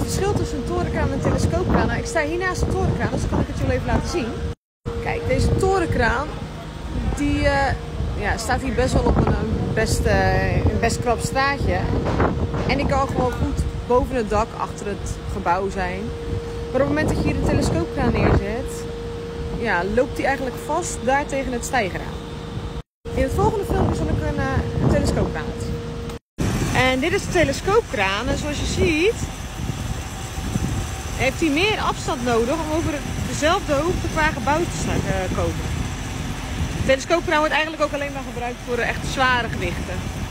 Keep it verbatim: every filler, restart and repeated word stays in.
verschil tussen een torenkraan en een telescoopkraan. Nou, ik sta hier naast de torenkraan, dus dan kan ik het jullie even laten zien. Kijk, deze torenkraan die uh, ja, staat hier best wel op een, een, best, uh, een best krap straatje. En die kan gewoon goed boven het dak achter het gebouw zijn. Maar op het moment dat je hier een telescoopkraan neerzet, ja, loopt die eigenlijk vast daar tegen het stijgerraam. In het volgende filmpje zal ik een, uh, een telescoopkraan laten zien. En dit is de telescoopkraan. En zoals je ziet, heeft hij meer afstand nodig om over dezelfde hoogte qua gebouw te uh, komen. De telescoopkraan wordt eigenlijk ook alleen maar gebruikt voor echt zware gewichten.